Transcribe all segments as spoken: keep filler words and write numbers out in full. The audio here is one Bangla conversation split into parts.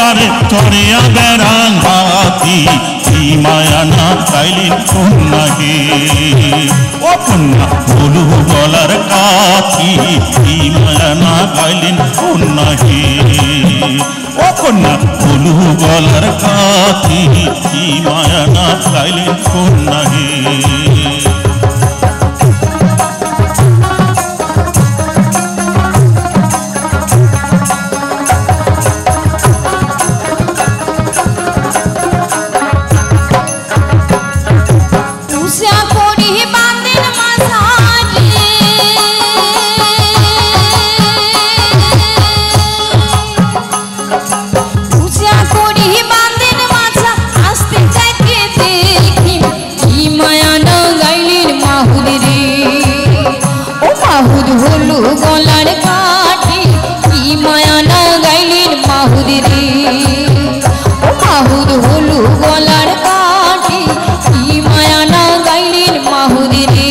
পারে চড়িয়া বেড়ান হাতি কি মায়া না গাইলেন কন্যা হে ও কন্যা বলু গলার কাঠি কি মায়া না গাইলেন কন্যা হে ও কন্যা বলু গলার কাঠি কি মায়া না গাইলেন কন্যা হে মাহুদ হলু গলার কাঠি কি মায়া না গাইলেন মাহুদ রে ও মাহুদ হলু গলার কাঠি কি মায়া না গাইলেন মাহুদ রে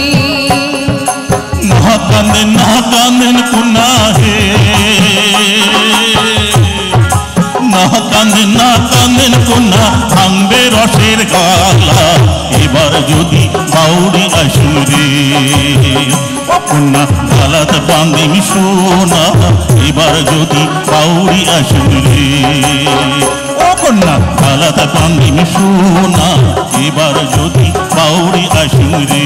না কান্দেন না কান্দেন কন্যা হে না কান্দেন না কান্দেন কন্যা ভাঙবে রসের গালা এবার যদি বাউরি আসুরে কন্যা গালাতে বাঁধিম সোনা এবার যদি বাউরি আসুরে ও কন্যা গালাতে বাঁধিম সোনা এবার যদি বাউরি আসুরে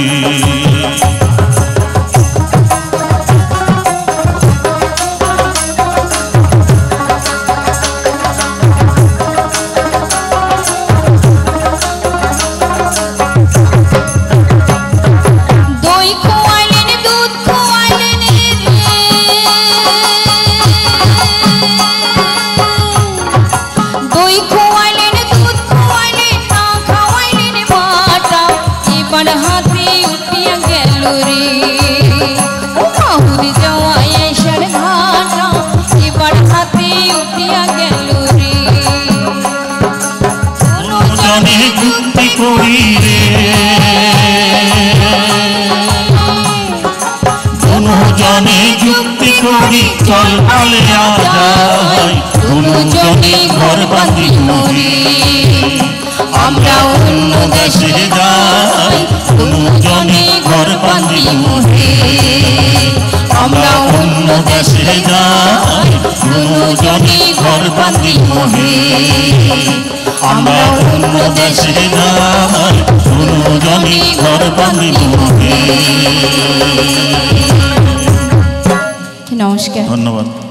হাতে উঠিয়া গেল রে ও মাহুদ জওয়াই আইসার ঘাটা এবার হাতে উঠিয়া গেল রে জনে যুক্তি করি রে জনে যুক্তি করি চল পালিয়া যাই জনে ঘর বাঁধি মরি আমরা অন্য দেশে যাই জনে ঘর বাঁধি মরি আমরা অন্য দেশে যাই জনে ঘর বাঁধি মরি আমরা অন্য দেশে যাই জনে ঘর বাঁধি মরি নমস্কার ধন্যবাদ।